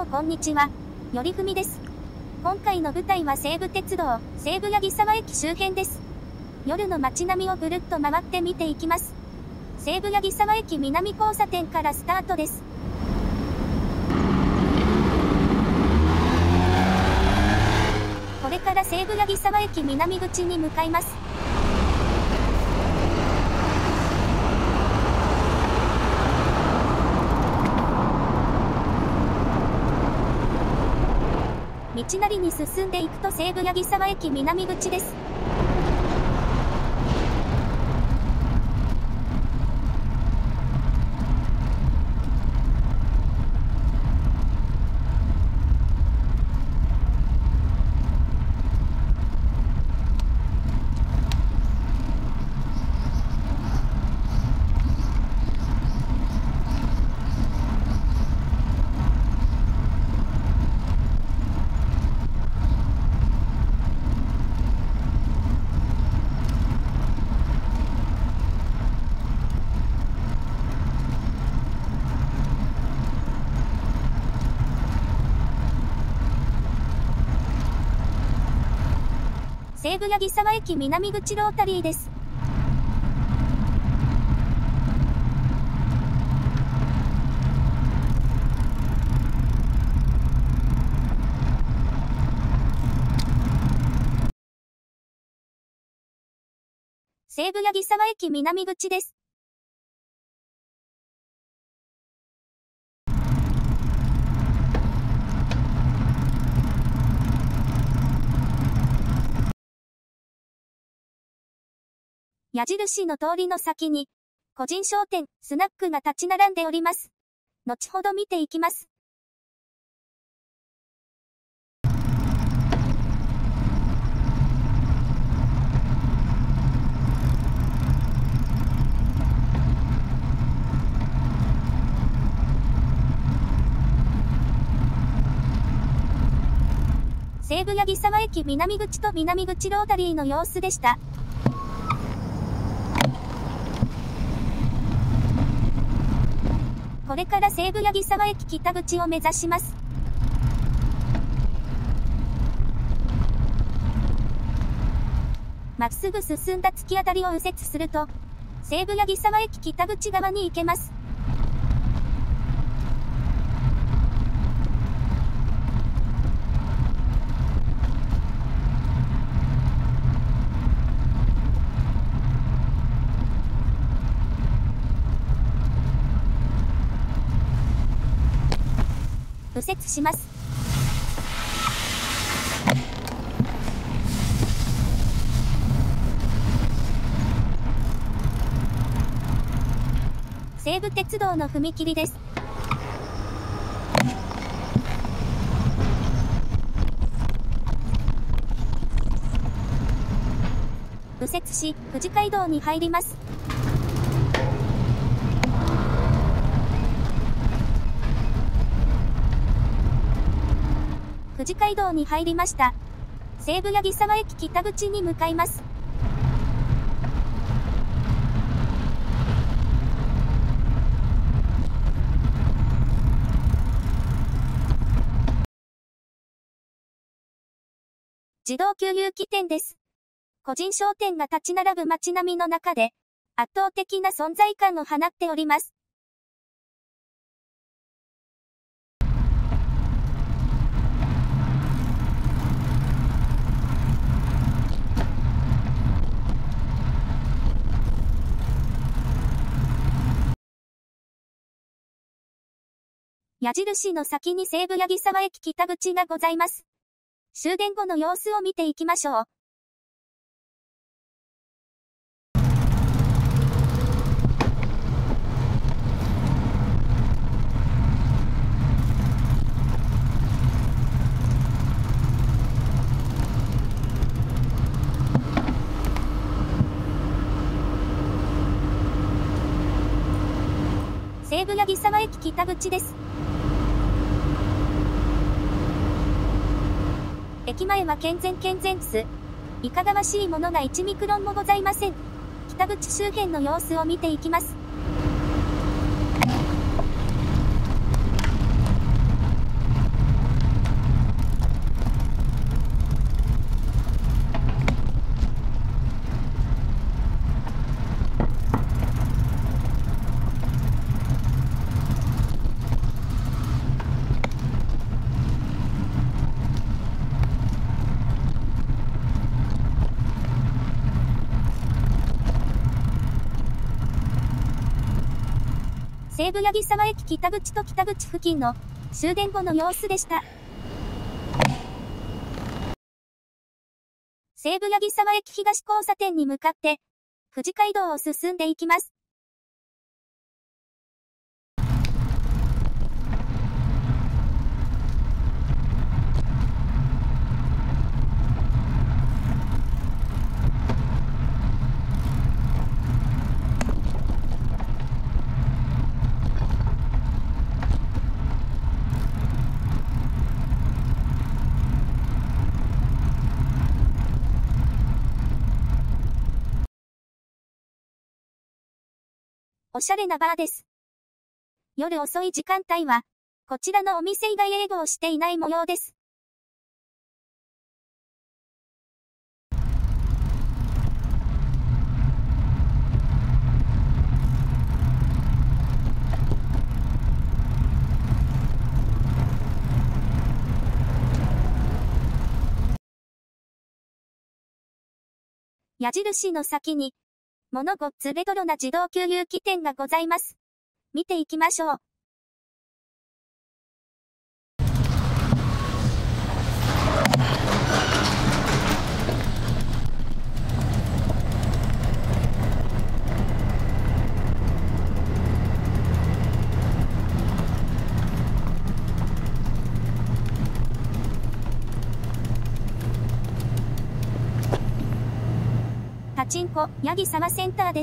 もこんにちは。よりふみです。今回の舞台は西武鉄道、西武八木沢駅周辺です。夜の街並みをぐるっと回って見ていきます。西武八木沢駅南交差点からスタートです。これから西武八木沢駅南口に向かいます。道なりに進んでいくと西武八木沢駅南口です。西武八木沢駅南口ロータリーです。西武八木沢駅南口です。矢印の通りの先に、個人商店、スナックが立ち並んでおります。後ほど見ていきます。西武八木沢駅南口と南口ロータリーの様子でした。これから西武八木沢駅北口を目指します。まっすぐ進んだ突き当たりを右折すると、西武八木沢駅北口側に行けます。右折します。西武鉄道の踏切です。右折し、富士街道に入ります。富士街道に入りました。西武八木沢駅北口に向かいます。自動給油機店です。個人商店が立ち並ぶ街並みの中で、圧倒的な存在感を放っております。矢印の先に西武八木沢駅北口がございます。終電後の様子を見ていきましょう。西武八木沢駅北口です。駅前は健全です。いかがわしいものが1ミクロンもございません。北口周辺の様子を見ていきます。 西武八木沢駅北口と北口付近の終電後の様子でした。西武八木沢駅東交差点に向かって、富士街道を進んでいきます。おしゃれなバーです。夜遅い時間帯は、こちらのお店以外営業していない模様です。矢印の先に、モノゴッツレトロな自動給油機店がございます。見ていきましょう。パチンコ、八木沢センターです。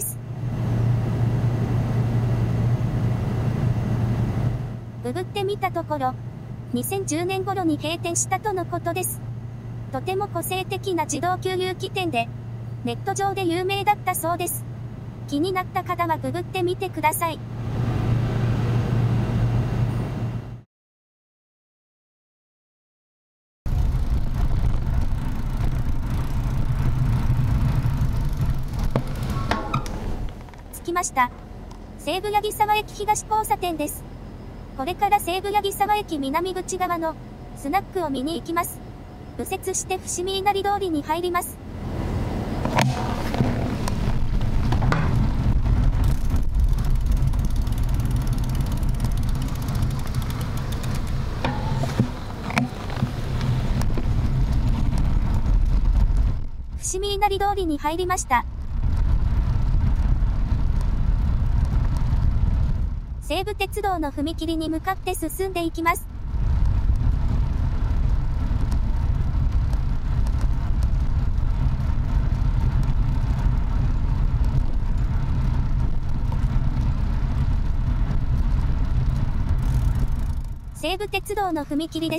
ググってみたところ、2010年頃に閉店したとのことです。とても個性的な自動給油機店で、ネット上で有名だったそうです。気になった方はググってみてください。着きました。西武八木沢駅東交差点です。これから西武八木沢駅南口側のスナックを見に行きます。右折して伏見稲荷通りに入ります。伏見稲荷通りに入りました。西武鉄道の踏切に向かって進んでいきます。西武鉄道の踏切です。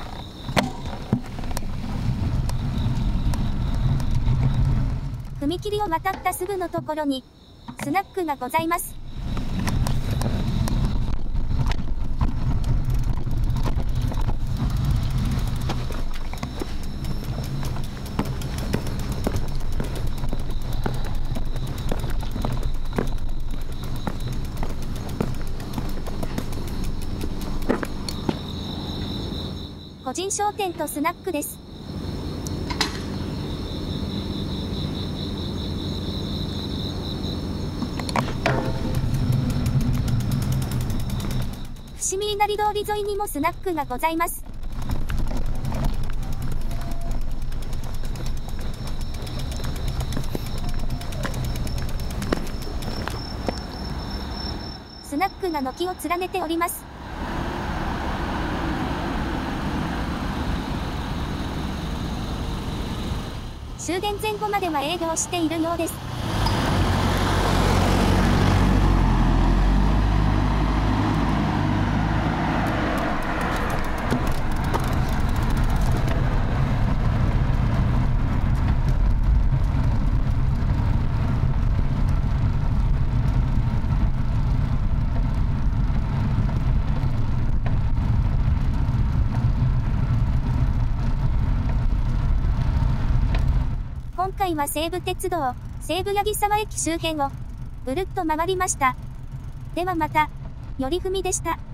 踏切を渡ったすぐのところにスナックがございます。個人商店とスナックです。伏見稲荷通り沿いにもスナックがございます。スナックが軒を連ねております。終電前後までは営業しているようです。今回は西武鉄道、西武八木沢駅周辺をぐるっと回りました。ではまた、よりふみでした。